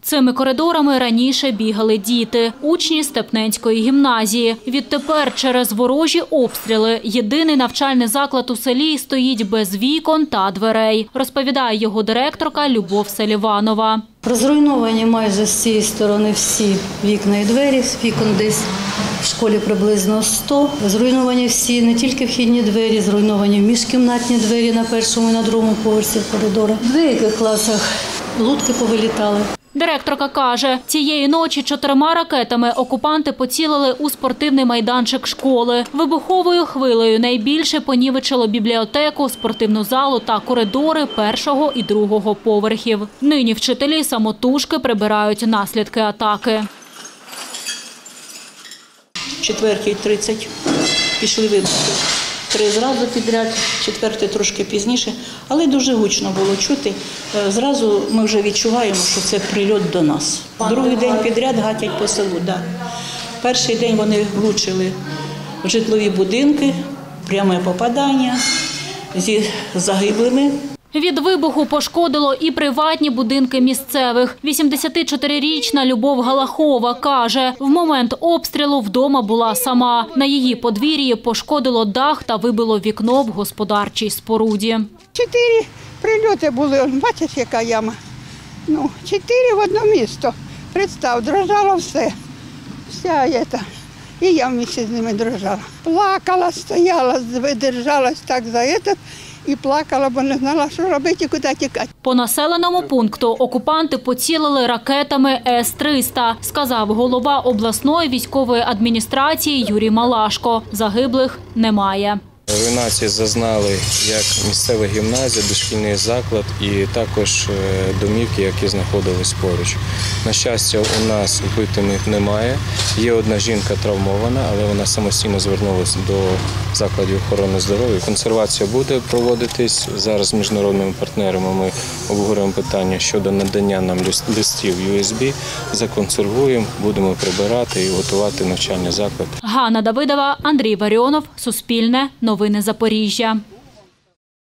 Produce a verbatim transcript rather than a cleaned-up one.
Цими коридорами раніше бігали діти, учні Степненської гімназії. Відтепер через ворожі обстріли єдиний навчальний заклад у селі стоїть без вікон та дверей, розповідає його директорка Любов Селіванова. Розруйновані майже з цієї сторони всі вікна і двері, вікон десь в школі приблизно сто. Зруйновані всі, не тільки вхідні двері, зруйновані міжкімнатні двері на першому і на другому поверсі коридору. В деяких класах лутки повилітали. Директорка каже, цієї ночі чотирма ракетами окупанти поцілили у спортивний майданчик школи. Вибуховою хвилею найбільше понівечило бібліотеку, спортивну залу та коридори першого і другого поверхів. Нині вчителі самотужки прибирають наслідки атаки. четвертій тридцять пішли вибухи. Три зразу підряд, четвертий трошки пізніше, але дуже гучно було чути. Зразу ми вже відчуваємо, що це прильот до нас. Другий день підряд гатять по селу. Да. Перший день вони влучили в житлові будинки, пряме попадання зі загиблими. Від вибуху пошкодило і приватні будинки місцевих. вісімдесятичотирирічна Любов Галахова каже, в момент обстрілу вдома була сама. На її подвір'ї пошкодило дах та вибило вікно в господарчій споруді. Чотири прильоти були, бачиш, яка яма. Ну, чотири в одне місто. Представ, дрожало все. Вся ця. І я вместе з ними дрожала. Плакала, стояла, держалась так за це. І плакала, бо не знала, що робити і куди тікати. По населеному пункту окупанти поцілили ракетами С триста, сказав голова обласної військової адміністрації Юрій Малашко. Загиблих немає. Руйнації зазнали як місцева гімназія, дошкільний заклад і також домівки, які знаходились поруч. На щастя, у нас вбитих немає. Є одна жінка травмована, але вона самостійно звернулася до закладів охорони здоров'я. Консервація буде проводитись. Зараз з міжнародними партнерами ми обговорюємо питання щодо надання нам листів ю ес бі. Законсервуємо, будемо прибирати і готувати навчальний заклад. Ганна Давидова, Андрій Варіонов, Суспільне, Новини Запоріжжя.